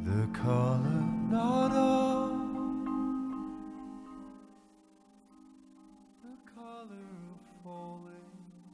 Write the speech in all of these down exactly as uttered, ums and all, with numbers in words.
The color not of the color of falling.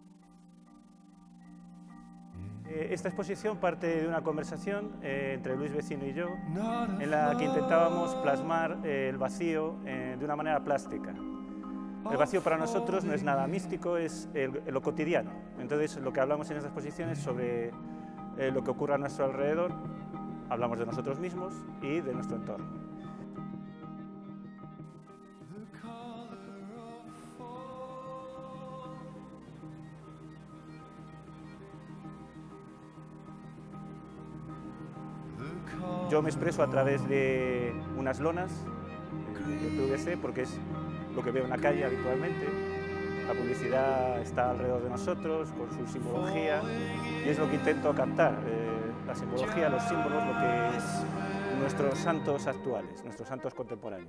Esta exposición parte de una conversación eh, entre Luis Vecino y yo, en la que intentábamos plasmar eh, el vacío eh, de una manera plástica. El vacío para nosotros no es nada místico, es el, lo cotidiano. Entonces, lo que hablamos en esta exposición es sobre eh, lo que ocurre a nuestro alrededor. Hablamos de nosotros mismos y de nuestro entorno. Yo me expreso a través de unas lonas de P V C porque es lo que veo en la calle habitualmente. La publicidad está alrededor de nosotros con su simbología y es lo que intento captar. Eh, la simbología, los símbolos, lo que es nuestros santos actuales, nuestros santos contemporáneos.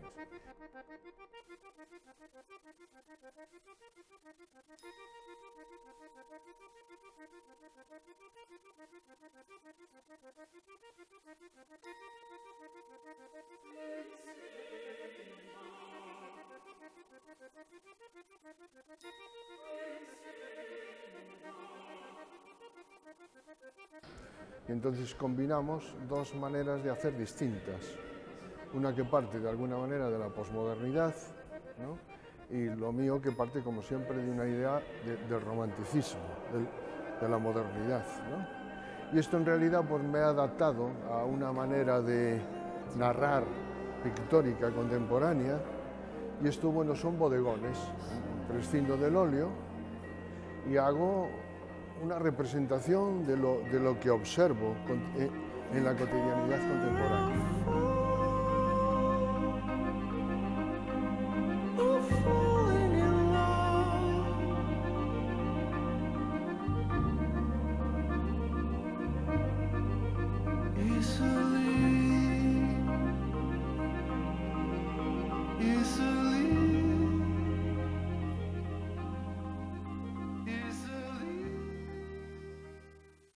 Y entonces combinamos dos maneras de hacer distintas. Una que parte de alguna manera de la posmodernidad, ¿no? Y lo mío que parte, como siempre, de una idea de, del romanticismo, del, de la modernidad, ¿no? Y esto en realidad pues, me ha adaptado a una manera de narrar pictórica contemporánea, y esto, bueno, son bodegones. Prescindo del óleo y hago una representación de lo, de lo que observo en la cotidianidad contemporánea.